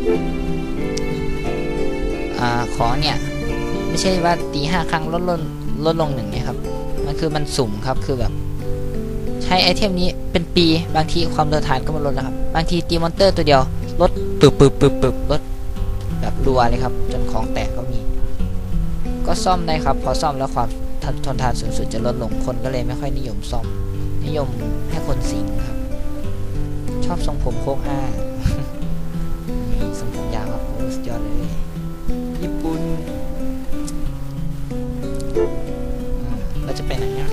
ของเนี่ยไม่ใช่ว่าตี5 ครั้งลดลง1เนี่ยครับมันคือมันสุ่มครับคือแบบใช้ไอเทมนี้เป็นปีบางทีความทนทานก็มาลดแล้วครับบางทีตีมอนเตอร์ตัวเดียวลดปึ๊บลดแบบรัวเลยครับจนของแตกก็มีก็ซ่อมได้ครับพอซ่อมแล้วความทนทานสูงสุดจะลดลงคนก็เลยไม่ค่อยนิยมซ่อมนิยมให้คนสิงครับชอบทรงผมโค้งทรงผมยาวครับโอ้สุดยอดเลยญี่ปุ่นเราจะไปไหนเนี่ย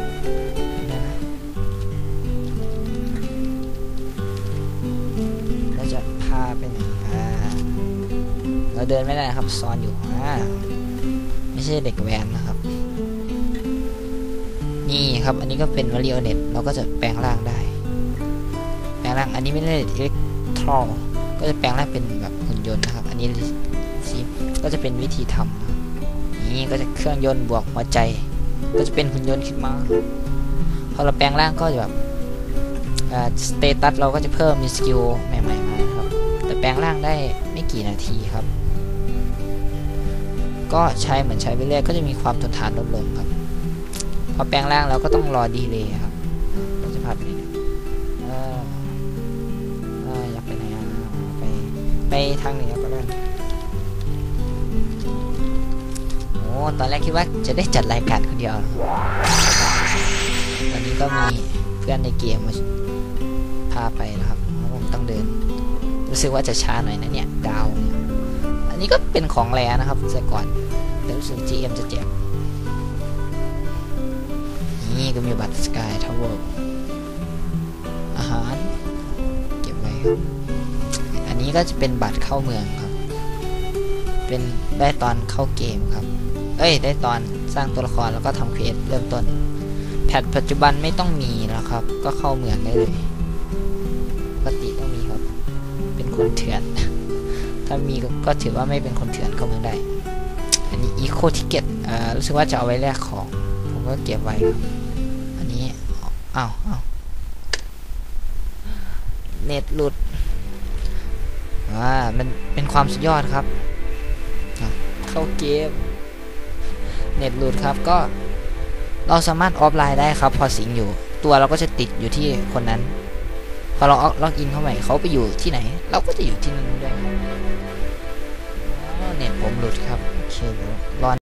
เราจะพาไปไหนเราเดินไม่ได้ครับซ้อนอยู่ไม่ใช่เด็กแว้นนะครับนี่ครับอันนี้ก็เป็นวาริโอเน็ตเราก็จะแปลงร่างได้แปลงร่างอันนี้ไม่ได้อิเล็กทรอลก็จะแปลงร่างเป็นแบบหุ่นยนต์นะครับอันนี้ก็จะเป็นวิธีทำนี่ก็จะเครื่องยนต์บวกหัวใจก็จะเป็นหุ่นยนต์ขึ้นมาพอเราแปลงร่างก็จะแบบสเตตัสเราก็จะเพิ่มมีสกิลใหม่ๆมาครับแต่แปลงร่างได้ไม่กี่นาทีครับก็ใช้เหมือนใช้ไปเรื่อยก็จะมีความทนทานลดลงครับพอแปลงร่างเราก็ต้องรอดีเลย์ครับเราจะผ่านไปอยากไปไหนไปทางเหนือก็ได้โอ้ตอนแรกคิดว่าจะได้จัดรายการคนเดียวตอนนี้ก็มีเพื่อนในเกมมาพาไปนะครับผมต้องเดินรู้สึกว่าจะช้าหน่อยนะเนี่ยดาวเนี่ยอันนี้ก็เป็นของแรนะครับแต่ก่อนเดี๋ยวรู้สึก GM จะแจกนี่ก็มีบัตรสกายทาวเวอร์อาหารเก็บไว้ครับอันนี้ก็จะเป็นบัตรเข้าเมืองครับเป็นได้ตอนเข้าเกมครับได้ตอนสร้างตัวละครแล้วก็ทำเควสเริ่มต้นแพทปัจจุบันไม่ต้องมีแล้วครับก็เข้าเมืองได้เลยปกติต้องมีครับเป็นคนเถื่อนถ้ามีก็ถือว่าไม่เป็นคนเถื่อนเข้าเมืองได้อันนี้อีโคทิเก็ตรู้สึกว่าจะเอาไว้แลกของผมก็เก็บไว้ครับอันนี้อ้าวเน็ตหลุดมันเป็นความสุดยอดครับเข้าเกมเน็ตหลุดครับก็เราสามารถออฟไลน์ได้ครับพอสิงอยู่ตัวเราก็จะติดอยู่ที่คนนั้นพอเราล็อกอินเข้าไปเขาไปอยู่ที่ไหนเราก็จะอยู่ที่นั่นด้วยเน็ตผมหลุดครับโอเคเดี๋ยวรอ